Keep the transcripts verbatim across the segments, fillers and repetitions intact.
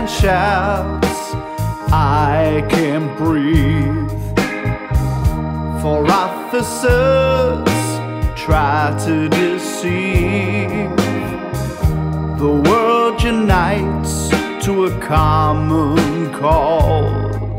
man shouts, I can't breathe. For officers try to deceive. The world unites to a common cause.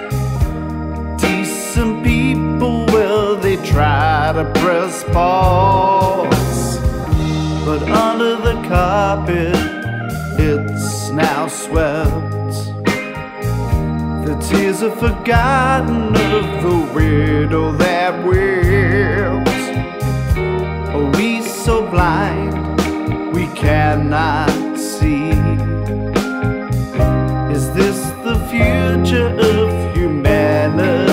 Decent people, well, they try to press pause, but under the carpet it's now swept. The tears are forgotten of the widow that wept. Are we so blind we cannot see? Is this the future of humanity?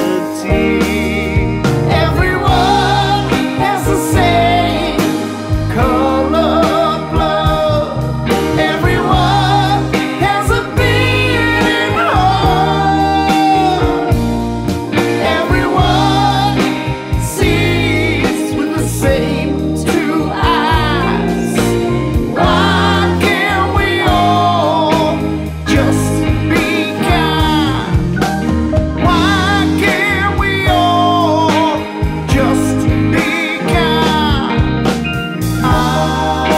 Everyone has the same color blood. Everyone has a beating heart. Everyone sees with the same two eyes. Why can't we all just be kind? Why can't we all just be kind? Ah,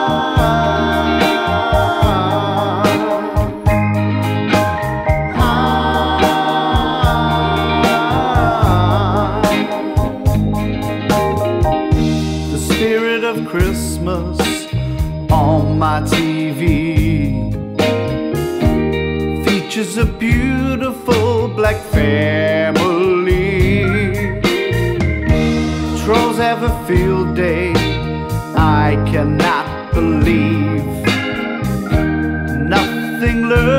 ah. The spirit of Christmas on my T V features a beautiful black family. Trolls have a field day, I cannot believe. Nothing learned